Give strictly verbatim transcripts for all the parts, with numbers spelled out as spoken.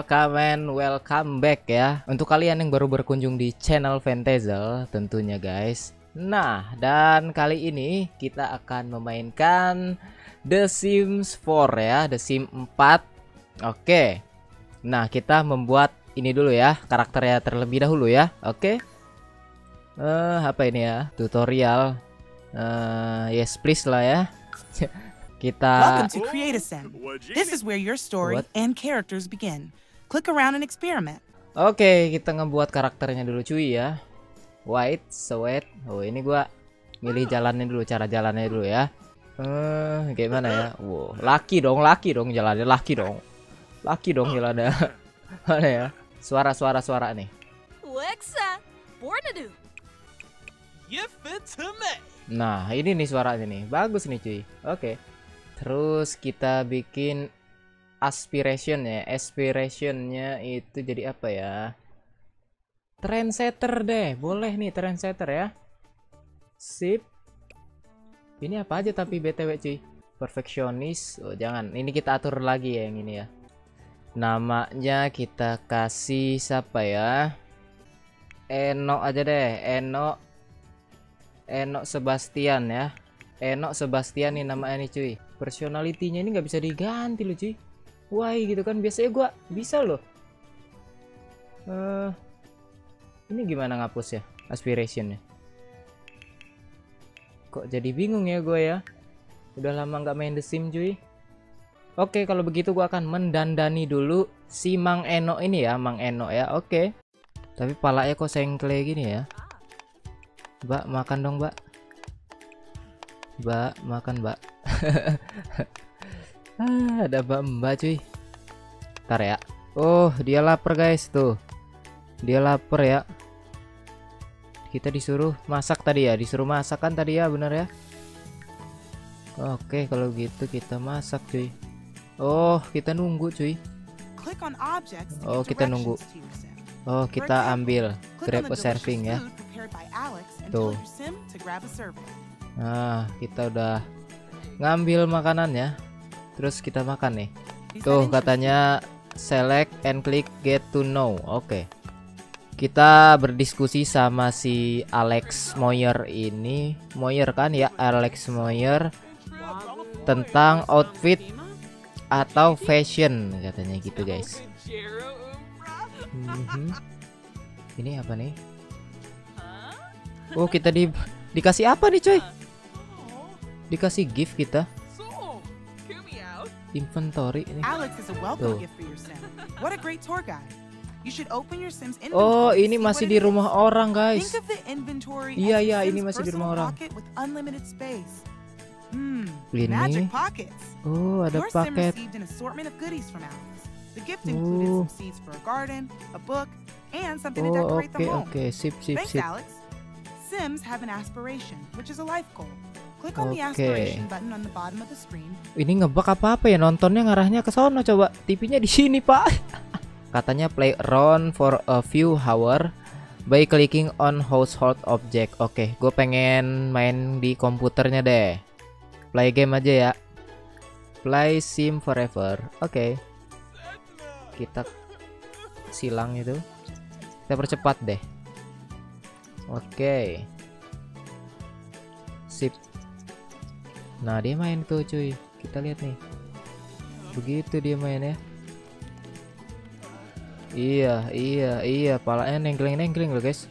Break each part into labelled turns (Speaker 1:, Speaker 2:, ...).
Speaker 1: welcome and welcome back ya. Untuk kalian yang baru berkunjung di channel Fantazel tentunya guys. Nah, dan kali ini kita akan memainkan The Sims four ya, The Sims four. Oke. Nah, kita membuat ini dulu ya, karakternya terlebih dahulu ya. Oke. Eh, uh, apa ini ya? Tutorial. Uh, yes please lah ya. Kita
Speaker 2: Welcome to Create a Sim. This is where your story
Speaker 1: What?
Speaker 2: and characters begin. Click around and experiment.
Speaker 1: Oke, kita ngebuat karakternya dulu cuy ya. White, sweat. Oh, ini gua milih jalannya dulu, cara jalannya dulu ya. Eh, uh, gimana ya? Wow, laki dong, laki dong jalannya, laki dong. Laki dong jalannya. Mana ya? Suara-suara suara nih.
Speaker 3: Lexa, Bornadu.
Speaker 1: Nah, ini nih suaranya nih. Bagus nih cuy. Oke. Terus kita bikin aspiration ya. Aspirationnya itu jadi apa ya? Trendsetter deh. Boleh nih trendsetter ya. Sip. Ini apa aja tapi B T W cuy? Perfectionist. Oh, jangan. Ini kita atur lagi ya yang ini ya. Namanya kita kasih siapa ya? Eno aja deh. Eno Eno Sebastian ya. Eno Sebastian nih namanya nih cuy. Personality-nya ini nggak bisa diganti loh cuy. Why gitu kan, biasanya gua bisa loh. Uh, ini gimana ngapus ya aspirationnya? Kok jadi bingung ya gue ya. Udah lama nggak main The Sims cuy. Oke, kalau begitu gua akan mendandani dulu si Mang Eno ini ya, Mang Eno ya. Oke. Tapi palanya kok sengkle gini ya. Mbak, makan dong, Mbak. Mbak, makan, Mbak. Ah, ada mbak-mbak cuy. Ntar ya. Oh, dia lapar guys tuh. Dia lapar ya. Kita disuruh masak tadi ya. Disuruh masak kan tadi ya, bener ya. Oke, kalau gitu kita masak cuy. Oh, kita nunggu cuy. Oh, kita nunggu. Oh, kita ambil grab a serving ya. Tuh. Nah, kita udah ngambil makanannya. Terus kita makan nih. Tuh katanya select and click get to know. Oke. Kita berdiskusi sama si Alex Moyer ini. Moyer kan ya, Alex Moyer, tentang outfit atau fashion katanya gitu guys. Mm-hmm. Ini apa nih? Oh, kita di dikasih apa nih coy? Dikasih gift kita. Inventory ini. Tuh. Oh, ini masih di rumah orang guys. Iya iya, ini masih di rumah orang. Ini. Oh, ada paket. Oh. Oh, oke oke, sip sip sip.
Speaker 2: Sims have an aspiration, which is a life goal. Click on the
Speaker 1: Oke.
Speaker 2: aspiration button on the bottom of the screen.
Speaker 1: Ini ngebug apa-apa ya, nontonnya ngarahnya ke sono, coba. T V-nya di sini, Pak. Katanya play around for a few hour by clicking on household object. Oke, gue pengen main di komputernya deh. Play game aja ya. Play Sim Forever. Oke. Kita silang itu. Kita percepat deh. Oke. Sip. Nah, dia main tuh cuy. Kita lihat nih. Begitu dia main ya. Iya, iya, iya, palanya nengkleng-nengkleng loh, guys.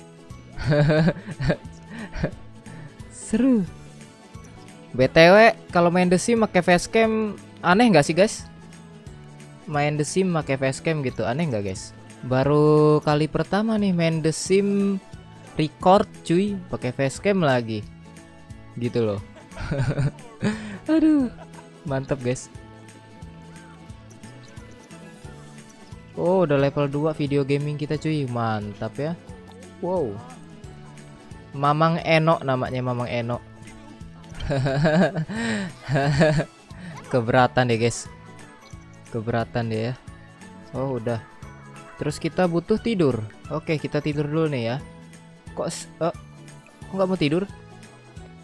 Speaker 1: Seru. B T W kalau main The Sims pakai facecam aneh nggak sih, guys? Main The Sims pakai facecam gitu aneh nggak, guys? Baru kali pertama nih main The Sims record cuy pakai facecam lagi gitu loh. Aduh, mantap guys. Oh, udah level dua video gaming kita cuy, mantap ya. Wow, Mamang Eno namanya, Mamang Eno. Keberatan deh guys, keberatan deh ya. Oh udah. Terus kita butuh tidur. Oke, kita tidur dulu nih ya. Kok oh, nggak mau tidur?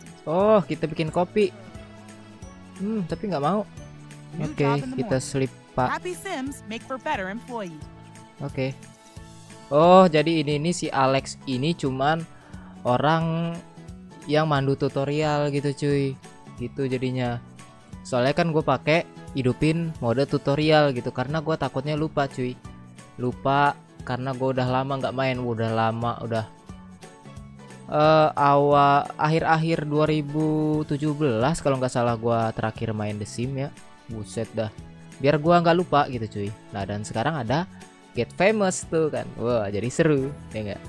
Speaker 1: Oh, kita bikin kopi. Hmm, tapi nggak mau. Oke, kita sleep Pak.
Speaker 2: Happy Sims make for better employees.
Speaker 1: Oke. Oh, jadi ini ini si Alex ini cuman orang yang mandu tutorial gitu cuy. Gitu jadinya. Soalnya kan gue pakai hidupin mode tutorial gitu karena gue takutnya lupa cuy. Lupa karena gue udah lama nggak main, udah lama udah uh, awal akhir-akhir dua ribu tujuh belas kalau nggak salah gue terakhir main The Sim ya. Buset dah. Biar gue nggak lupa gitu cuy. Nah, dan sekarang ada Get Famous tuh kan. Wah, jadi seru ya nggak?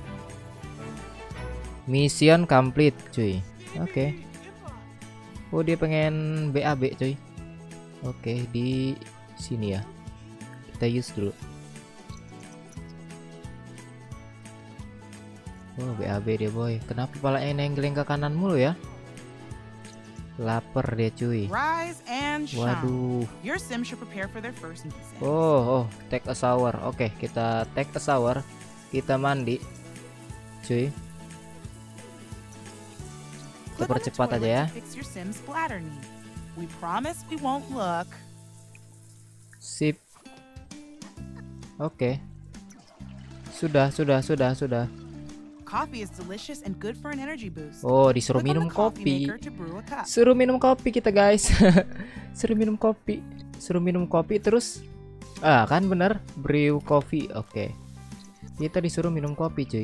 Speaker 1: Mission complete cuy. Oke. Okay. Oh, dia pengen B A B cuy. Oke, okay, di sini ya. Kita use dulu. Oh, B A B dia boy. Kenapa palanya nenggling ke kanan mulu ya? Lapar dia cuy.
Speaker 2: Rise and shine.
Speaker 1: Waduh.
Speaker 2: Your Sim should prepare for their first meeting.
Speaker 1: Oh, oh, take a shower. Oke, okay, kita take a shower. Kita mandi. Cuy. Kita percepat aja ya.
Speaker 2: Fix your Sim's bladder need. We promise we won't look.
Speaker 1: Sip. Oke. Okay. Sudah, sudah, sudah, sudah.
Speaker 2: Coffee is delicious and good for an energy boost.
Speaker 1: Oh, disuruh
Speaker 2: Click on
Speaker 1: minum
Speaker 2: the coffee
Speaker 1: kopi.
Speaker 2: maker to brew a cup.
Speaker 1: Suruh minum kopi kita guys. Suruh minum kopi. Suruh minum kopi terus. Ah, kan bener, brew coffee. Oke. Okay. Kita disuruh minum kopi, cuy.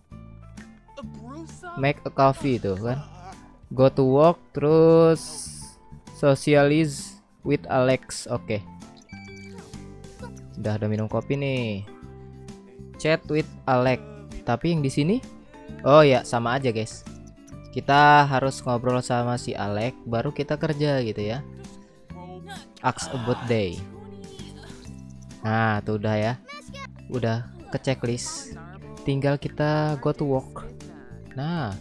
Speaker 1: Make a coffee tuh kan. Go to work terus socialize with Alex. Oke. Okay. Udah ada minum kopi nih. Chat with Alex. Tapi yang di sini, oh ya sama aja guys. Kita harus ngobrol sama si Alex, baru kita kerja gitu ya. Ask about day. Nah, tuh udah ya. Udah ke checklist. Tinggal kita go to work. Nah,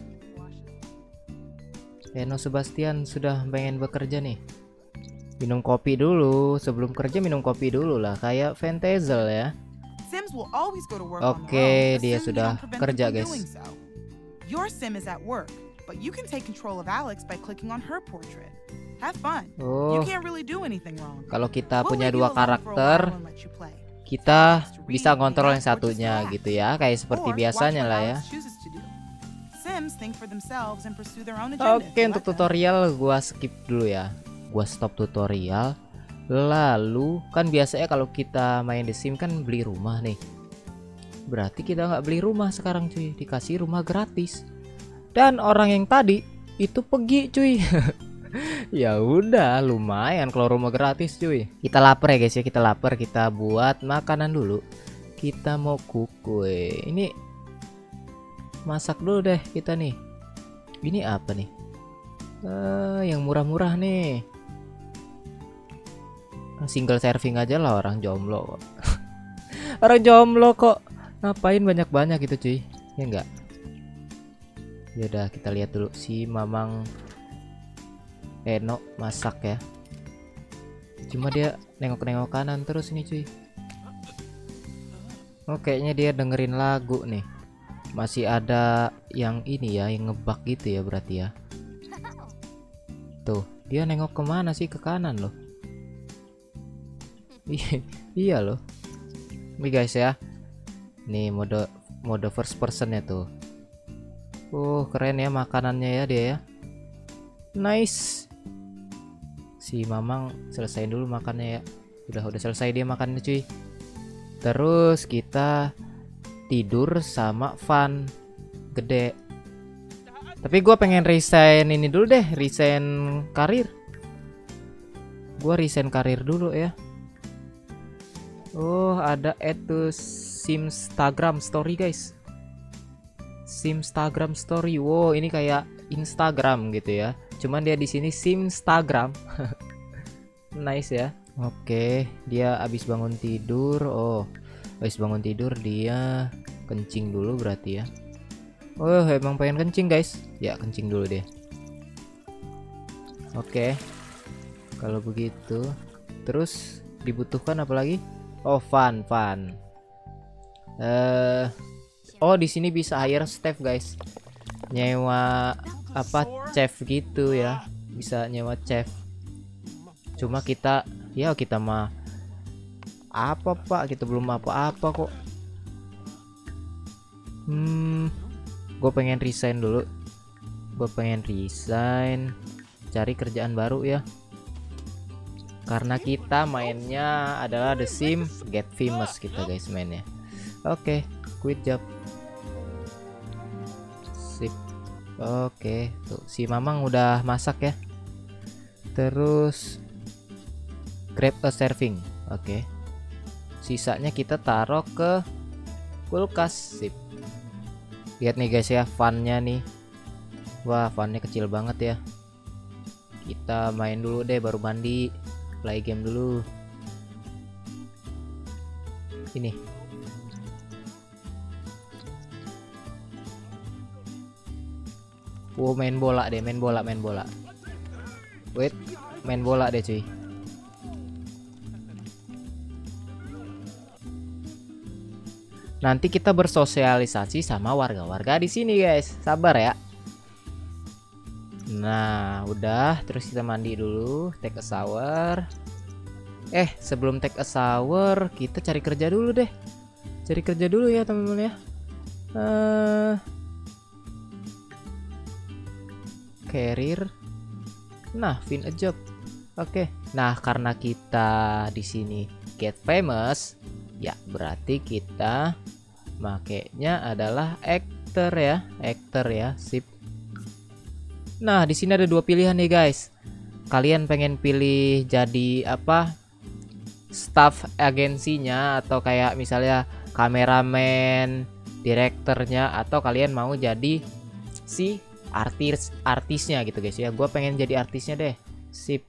Speaker 1: Eno Sebastian sudah pengen bekerja nih. Minum kopi dulu, sebelum kerja minum kopi dulu lah, kayak Fantazel ya.
Speaker 2: Sims will always go to work
Speaker 1: Oke,
Speaker 2: on their own.
Speaker 1: dia
Speaker 2: Sims
Speaker 1: sudah
Speaker 2: don't prevent
Speaker 1: kerja,
Speaker 2: them from
Speaker 1: guys.
Speaker 2: doing so. Your Sim is at work, but you can take control of Alex by clicking on her portrait. Have fun.
Speaker 1: Oh,
Speaker 2: You can't really do anything wrong.
Speaker 1: kalau kita
Speaker 2: We'll
Speaker 1: punya
Speaker 2: leave you
Speaker 1: dua
Speaker 2: alone for a
Speaker 1: karakter,
Speaker 2: while and let you play.
Speaker 1: kita bisa kontrol yang satunya gitu ya, kayak seperti
Speaker 2: Or
Speaker 1: biasanya
Speaker 2: watch what
Speaker 1: lah ya.
Speaker 2: Alex chooses to do. Sims think for themselves and pursue their own agenda.
Speaker 1: Oke, untuk tutorial gua skip dulu ya. Gua stop tutorial. Lalu kan biasanya kalau kita main The Sim kan beli rumah nih. Berarti kita nggak beli rumah sekarang cuy, dikasih rumah gratis. Dan orang yang tadi itu pergi cuy. Ya udah, lumayan kalau rumah gratis cuy. Kita lapar ya guys ya, kita lapar, kita buat makanan dulu. Kita mau kukue. Ini masak dulu deh kita nih. Ini apa nih? Uh, yang murah-murah nih. Single serving aja lah, orang jomblo. Orang jomblo kok ngapain banyak-banyak gitu cuy, ya enggak? Ya udah, kita lihat dulu si Mamang Eno masak ya. Cuma dia nengok-nengok kanan terus ini cuy. Oh, kayaknya dia dengerin lagu nih. Masih ada yang ini ya, yang ngebug gitu ya berarti ya. Tuh, dia nengok kemana sih? Ke kanan loh. Iya loh. Nih guys ya. Nih mode mode first person ya tuh. Uh, keren ya makanannya ya dia ya. Nice. Si Mamang selesaiin dulu makannya ya. Udah udah selesai dia makannya cuy. Terus kita tidur sama Fun gede. Tapi gue pengen resign ini dulu deh, resign karir. Gue resign karir dulu ya. Oh, ada add to Simstagram story guys. Simstagram story. Wow, ini kayak Instagram gitu ya. Cuman dia di sini Simstagram. Nice ya. Oke, dia habis bangun tidur. Oh, habis bangun tidur dia kencing dulu berarti ya. Oh, emang pengen kencing guys. Ya, kencing dulu deh. Oke. Kalau begitu, terus dibutuhkan apa lagi? Oh, fun, fun. Eh, uh, oh di sini bisa hire staff guys. Nyewa apa chef gitu ya. Bisa nyewa chef. Cuma kita ya kita mah Apa pak, kita belum apa-apa kok. Hmm, gue pengen resign dulu. Gue pengen resign, cari kerjaan baru ya. Karena kita mainnya adalah The Sims Get Famous kita guys mainnya. Oke, quit job. Sip. Oke, tuh si Mamang udah masak ya. Terus grab a serving. Oke. Sisanya kita taruh ke kulkas. Sip. Lihat nih guys ya, funnya nih. Wah, funnya kecil banget ya. Kita main dulu deh, baru mandi. Play game dulu. Ini. Wow, main bola deh, main bola, main bola. Wait, main bola deh cuy. Nanti kita bersosialisasi sama warga-warga di sini guys. Sabar ya. Nah, udah, terus kita mandi dulu, take a shower. Eh, sebelum take a shower, kita cari kerja dulu deh. Cari kerja dulu ya, teman-teman ya. Uh, career. Nah, find a job. Oke. Okay. Nah, karena kita di sini get famous, ya berarti kita makainya adalah actor ya, actor ya, sip. Nah, di sini ada dua pilihan nih guys. Kalian pengen pilih jadi apa? Staff agensinya atau kayak misalnya kameramen, direkturnya, atau kalian mau jadi si artis artisnya gitu guys ya. Gue pengen jadi artisnya deh, sip.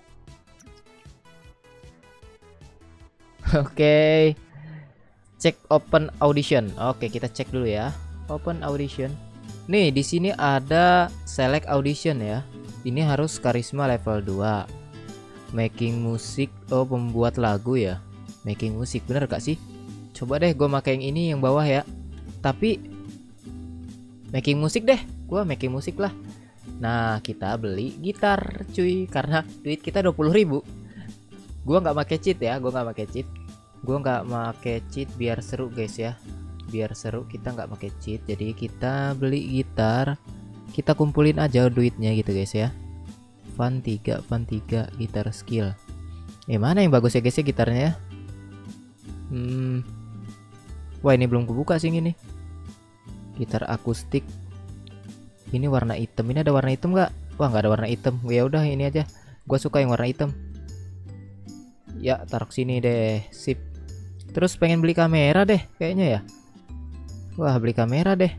Speaker 1: Oke. Okay. Cek open audition. Oke, kita cek dulu ya. Open audition. Nih, di sini ada select audition ya. Ini harus karisma level dua. Making musik, oh pembuat lagu ya. Making musik, bener gak sih? Coba deh gue pakai yang ini yang bawah ya. Tapi making musik deh. Gue making musik lah. Nah, kita beli gitar cuy, karena duit kita dua puluh ribu. Gue nggak pakai cheat ya, gue nggak pakai cheat. Gue nggak pakai cheat biar seru guys ya. Biar seru kita nggak pakai cheat. Jadi kita beli gitar, kita kumpulin aja duitnya gitu guys ya. Fun tiga, fun tiga, gitar skill. Eh, mana yang bagus ya guys ya gitarnya ya? Hmm. Wah, ini belum kebuka sih ini. Gitar akustik. Ini warna hitam. Ini ada warna hitam nggak? Wah, nggak ada warna hitam. Ya udah ini aja. Gue suka yang warna hitam. Ya, taruh sini deh. Sip. Terus pengen beli kamera deh kayaknya ya. Wah, beli kamera deh.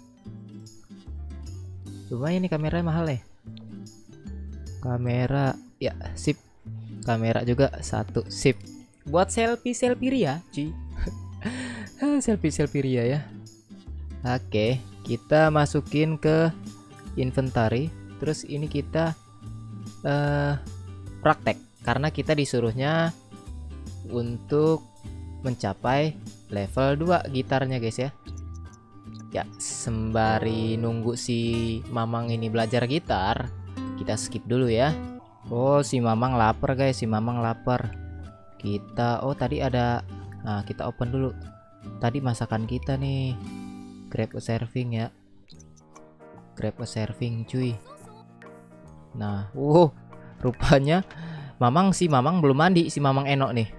Speaker 1: Lumayan nih kameranya mahal ya. Kamera, ya sip. Kamera juga satu, sip. Buat selfie selfie ria, cuy. selfie selfie ria ya. Oke, kita masukin ke inventory. Terus ini kita uh, praktek karena kita disuruhnya untuk mencapai level dua gitarnya guys ya. Ya, sembari nunggu si Mamang ini belajar gitar, kita skip dulu ya. Oh, si Mamang lapar guys, si Mamang lapar. Kita, oh tadi ada, nah kita open dulu. Tadi masakan kita nih. Grab a serving ya. Grab a serving cuy. Nah, wow, rupanya Mamang si Mamang belum mandi, si Mamang Enok nih.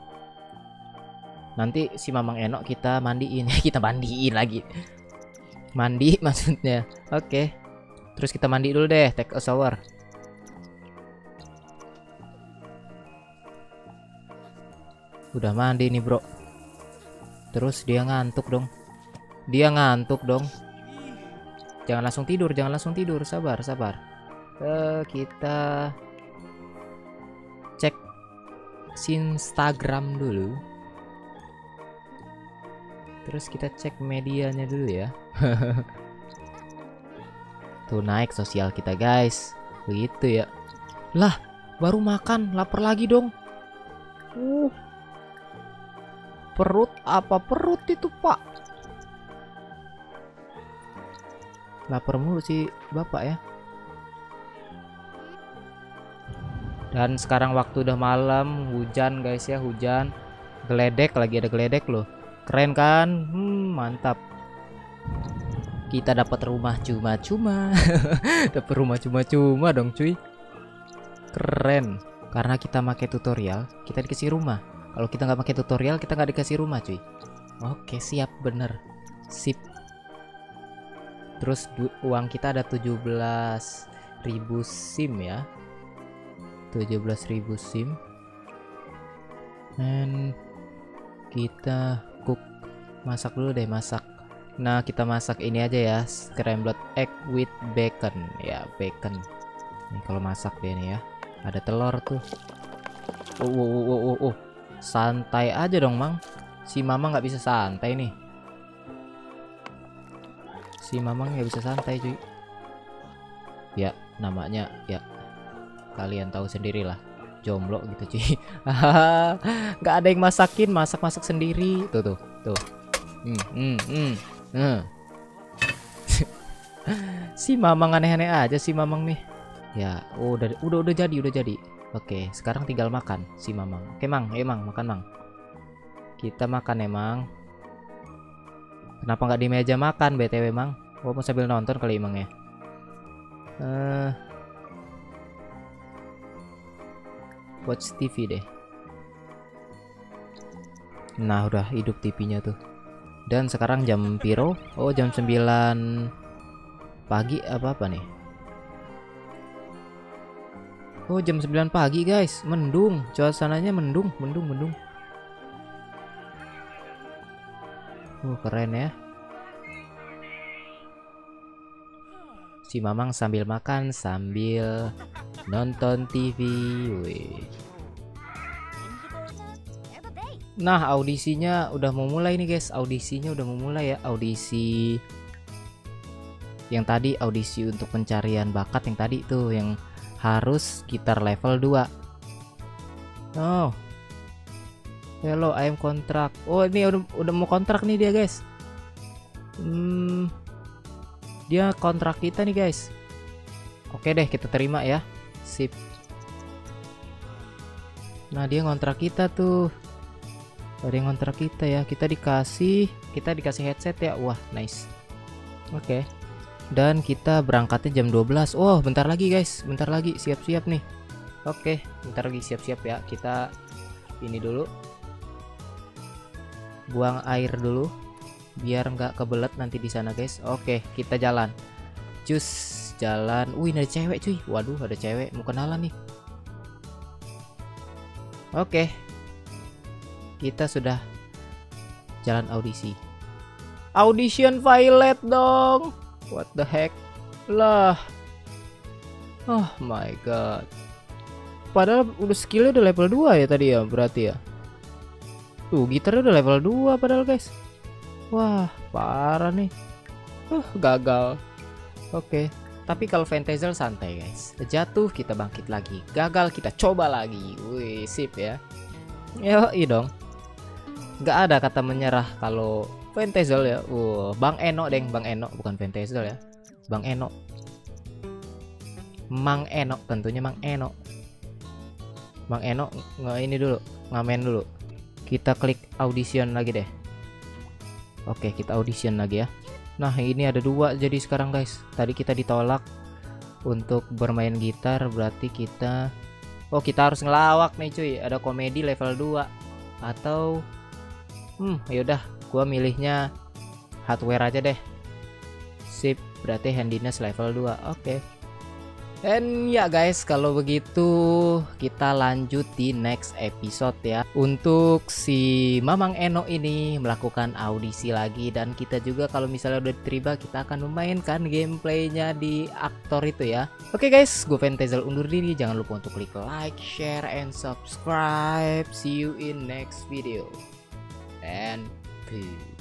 Speaker 1: Nanti si Mamang Enok kita mandiin, kita mandiin lagi. Mandi maksudnya. Oke. Terus kita mandi dulu deh, take a shower. Udah mandi nih, bro. Terus dia ngantuk dong. Dia ngantuk dong. Jangan langsung tidur, jangan langsung tidur. Sabar, sabar. Uh, kita cek Instagram dulu. Terus kita cek medianya dulu ya. Tuh naik sosial kita guys. Begitu ya. Lah, baru makan, lapar lagi dong. Uh. Perut apa perut itu, Pak? Lapar mulu sih Bapak ya. Dan sekarang waktu udah malam, hujan guys ya, hujan. Geledek, lagi ada geledek loh. Keren kan? Hmm, mantap. Kita dapat rumah cuma-cuma. Dapat rumah cuma-cuma dong cuy. Keren. Karena kita pakai tutorial, kita dikasih rumah. Kalau kita nggak pakai tutorial, kita nggak dikasih rumah cuy. Oke, siap, bener. Sip. Terus uang kita ada tujuh belas ribu SIM ya. tujuh belas ribu SIM. Dan kita cook, masak dulu deh, masak. Nah, kita masak ini aja ya, scrambled egg with bacon. Ya, bacon. Ini kalau masak deh nih ya. Ada telur tuh. Oh, oh, oh, oh, oh, oh. Santai aja dong, Mang. Si Mamang nggak bisa santai nih. Si Mamang nggak bisa santai, cuy. Ya, namanya ya kalian tahu sendirilah. Jomblo gitu, cuy. Nggak ada yang masakin, masak-masak sendiri. Tuh, tuh, tuh. Hmm, hmm, hmm. Hmm. Si Mamang aneh-aneh aja si Mamang nih. Ya, oh, udah udah udah jadi, udah jadi. Oke, sekarang tinggal makan si Mamang. Oke, Mang, ayo Mang, makan Mang. Kita makan emang. Kenapa nggak di meja makan B T W, Mang? Oh, mau sambil nonton kali Mang ya. Uh, watch T V deh. Nah, udah hidup T V-nya tuh. Dan sekarang jam piro? Oh, jam sembilan pagi apa-apa nih? Oh, jam sembilan pagi, guys. Mendung. Suasananya mendung, mendung, mendung. Oh, keren ya. Si Mamang sambil makan, sambil nonton T V. Wih. Nah, audisinya udah mau mulai nih, guys. Audisinya udah mau mulai ya. Audisi yang tadi, audisi untuk pencarian bakat yang tadi tuh, yang harus sekitar level dua. Oh. Hello, I am kontrak. Oh, ini udah, udah mau kontrak nih dia, guys. Hmm. Dia kontrak kita nih, guys. Oke deh, kita terima ya. Sip. Nah, dia ngontrak kita tuh. Ada yang ngontrak kita ya. Kita dikasih, kita dikasih headset ya. Wah, nice. Oke. Dan kita berangkatnya jam dua belas. Oh, bentar lagi, guys. Bentar lagi, siap-siap nih. Oke, bentar lagi siap-siap ya. Kita ini dulu. Buang air dulu biar nggak kebelet nanti di sana, guys. Oke, kita jalan. Cus, jalan. Wih, ada cewek, cuy. Waduh, ada cewek. Mau kenalan nih. Oke. Kita sudah jalan audisi. Audition violet dong. What the heck? Lah. Oh my god. Padahal udah skillnya udah level dua ya tadi ya, berarti ya. Tuh, gitarnya udah level dua padahal, guys. Wah, parah nih. Uh, gagal. Oke. Tapi kalau Fantasil santai, guys. Jatuh kita bangkit lagi. Gagal kita coba lagi. Wih, sip ya. Yoi dong. Nggak ada kata menyerah kalau Fantasil ya. Uh, Bang Eno deng, Bang Eno, bukan Fantasil ya. Bang Eno. Mang Eno, tentunya Mang Eno. Bang Eno nge ini dulu, ngamen dulu. Kita klik audition lagi deh. Oke, kita audition lagi ya. Nah, ini ada dua jadi sekarang, guys. Tadi kita ditolak untuk bermain gitar, berarti kita oh, kita harus ngelawak nih, cuy. Ada komedi level dua atau hmm, yaudah, gua milihnya hardware aja deh. Sip, berarti handiness level dua. Oke. Dan ya guys, kalau begitu kita lanjut di next episode ya. Untuk si Mamang Eno ini melakukan audisi lagi. Dan kita juga kalau misalnya udah diterima, kita akan memainkan gameplaynya di aktor itu ya. Oke guys, gue Fantasil undur diri. Jangan lupa untuk klik like, share, and subscribe. See you in next video. And peace.